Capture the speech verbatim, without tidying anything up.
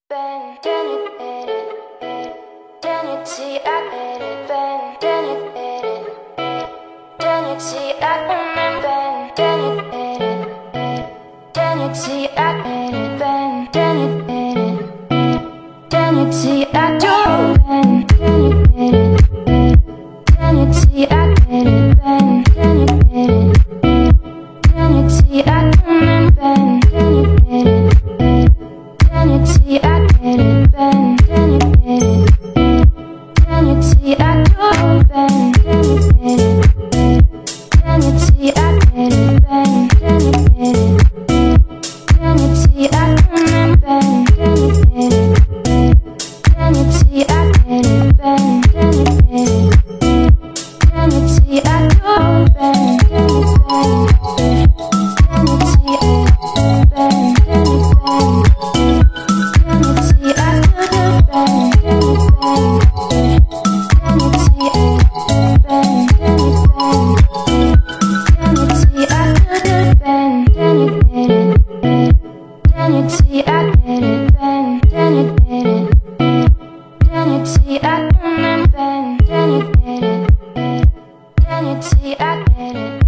Ben, then you did it. Then you see I did it. Ben, then you did it. Then you see I remember. Ben, then you did it. Then you see I did it. Ben, then you did it. Then you see I do it. Ben, then you did it. Then you see I did it. Ben, then you did it. Then you see I remember. Ben, then you did it. Then you see I did it. Ben, then you did it. Then you see I do it. Ben, then you did it. Then you see I did it. Ben, then you did it. Then you see I remember. Ben, then you did it. Then you see I did it. Ben, then you did it. Then you see I do it. Ben, then you did it. Then you see I Ben, then you Ben. Then you see I do it. Ben, then you Ben. Then you see I Ben, then you Ben. Then you see I do it. Ben, then you did it. Then you see I did it. Ben, then you did it. Then you see I remember. Ben, then you did it. Then you see I did it.